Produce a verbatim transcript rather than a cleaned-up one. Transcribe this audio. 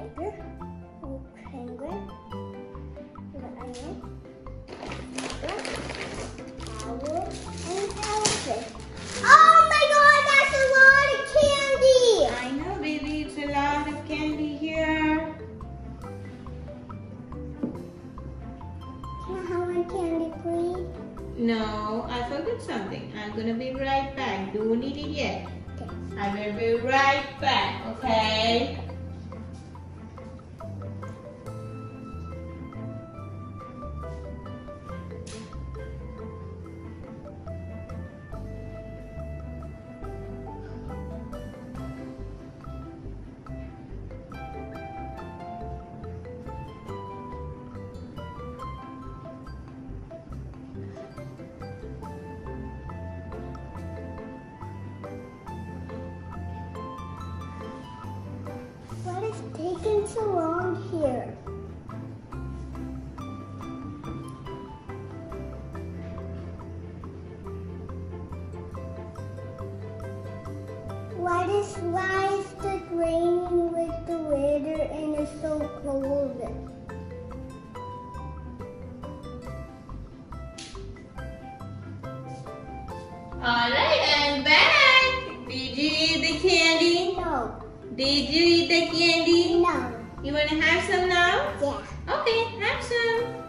tiger, a penguin, an onion, owl, and an elephant. Oh my God, that's a lot of candy! I know, baby, it's a lot of candy here. Can I have one candy, please? No, I forgot something. I'm gonna be right back. Don't eat it yet. Okay. I will be right back, okay? What is taking so long here? Why is, why is it raining with the weather and it's so cold? Alright, I'm back. Did you eat the candy? No. Did you eat the candy? No. You wanna have some now? Yeah. Okay, have some.